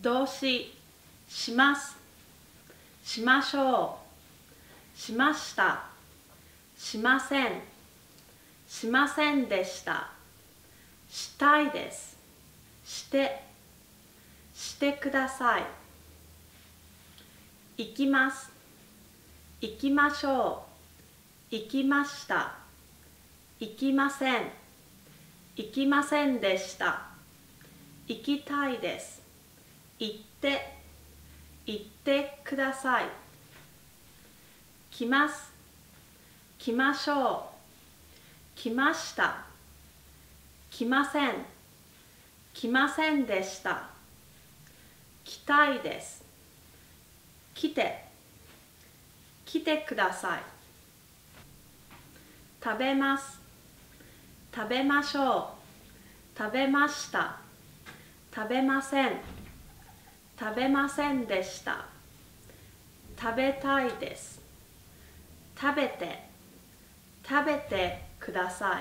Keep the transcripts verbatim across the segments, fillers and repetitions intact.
動詞します、しましょう、しました、しません、しませんでした、したいです、して、してください。行きます、行きましょう、行きました、行きません、行きませんでした、行きたいです、行って、行ってください。来ます、来ましょう、来ました、来ません、来ませんでした、来たいです、来て、来てください。食べます、食べましょう、食べました、食べません、食べませんでした、食べたいです、食べて、食べてくださ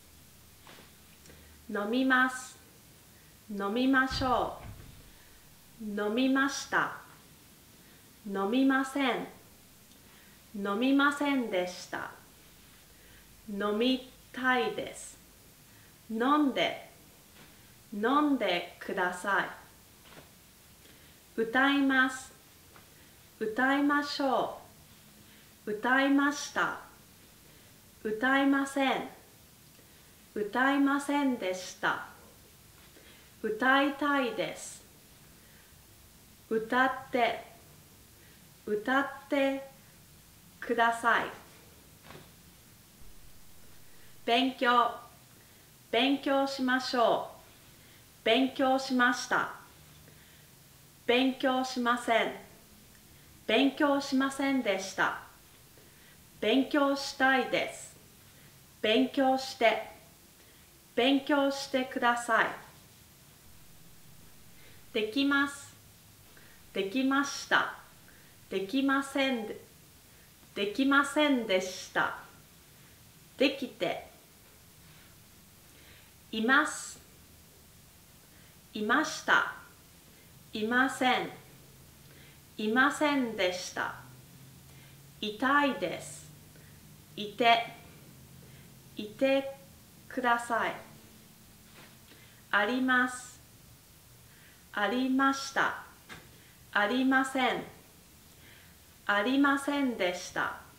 い。飲みます、飲みましょう、飲みました、飲みません、飲みませんでした、飲みたいです、飲んで、飲んでください。歌います、歌いましょう、歌いました、歌いません、歌いませんでした、歌いたいです、歌って、歌ってください。勉強、勉強しましょう、勉強しました、勉強しません、勉強しませんでした、勉強したいです、勉強して、勉強してください。できます、できました、できませんで、できませんでした、できて、います、いました、いません、いませんでした、痛いです、いて、いてください。あります、ありました、ありません、ありませんでした。